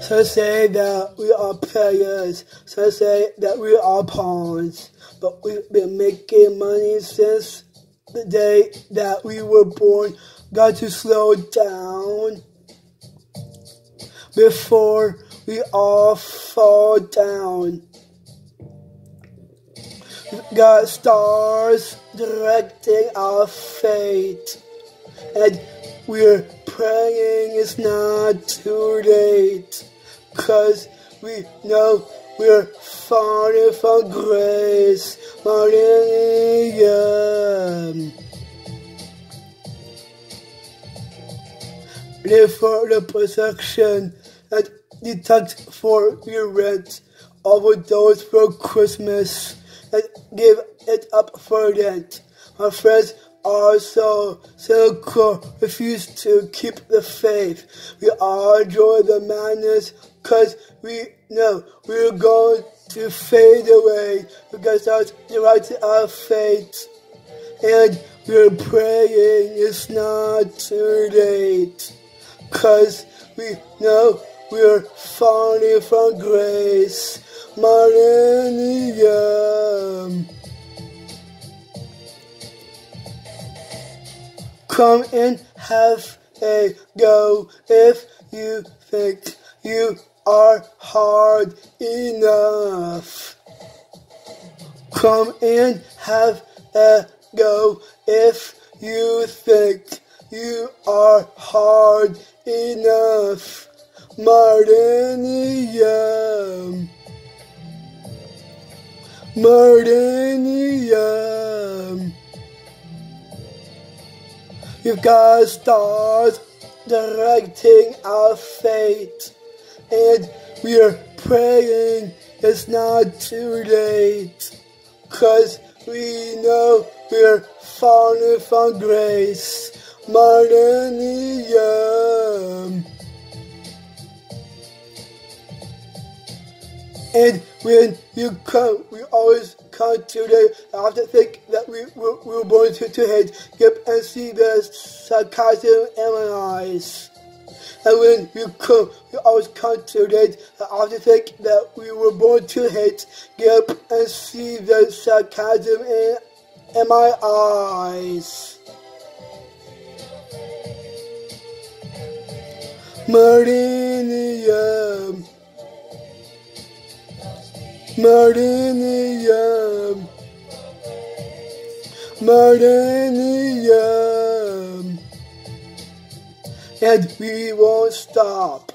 Some say that we are players, some say that we are pawns, but we've been making money since the day that we were born. Got to slow down before we all fall down. We've got stars directing our fate, and we're praying it's not too late, 'cause we know we're falling from grace. Millennium. Live for the protection and deduct for your rent. Overdose for Christmas and give it up for Lent. My friends are so cynical, refuse to keep the faith. We all enjoy the madness, 'cause we know we're going to fade away, because that's the right to our fate. And we're praying it's not too late, 'cause we know we're falling from grace. Millennium. Come and have a go if you think you are hard enough. Come and have a go if you think you are hard enough. Millennium. Millennium. You've got stars directing our fate, and we're praying it's not too late, 'cause we know we're falling from grace. Millennium. And when you come, we always come today. I have to think that we were born to hate. Yep, and see the sarcasm in my eyes. And when you come, we always come today. I have to think that we were born to hate. Yep, and see the sarcasm in my eyes. Millennium. Millennium. Millennium. And we won't stop.